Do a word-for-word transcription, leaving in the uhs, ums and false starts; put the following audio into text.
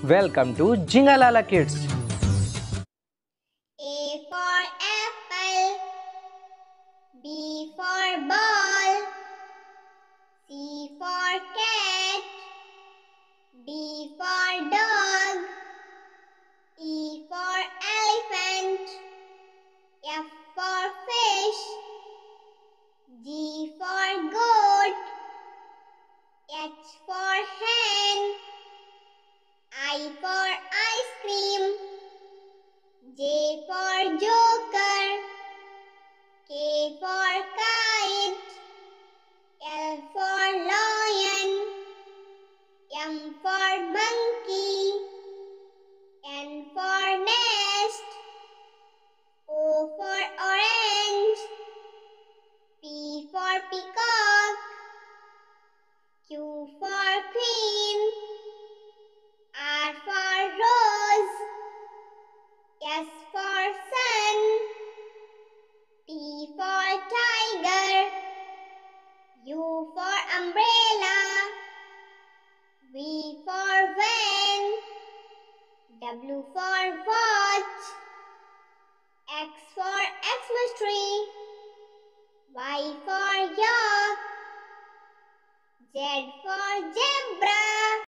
Welcome to JINGA LALA Kids. A for apple, B for ball, C for cat, D for dog, E for elephant, F for fish, G for goat, H for hen, I for ice cream, J for joker, K for kite, L for lion, M for monkey, N for nest, O for orange, P for peacock, Q for queen, R for rose, S for sun, T for tiger, U for umbrella, V for van, W for watch, X for Xmas tree, Y for yak, Z for zebra.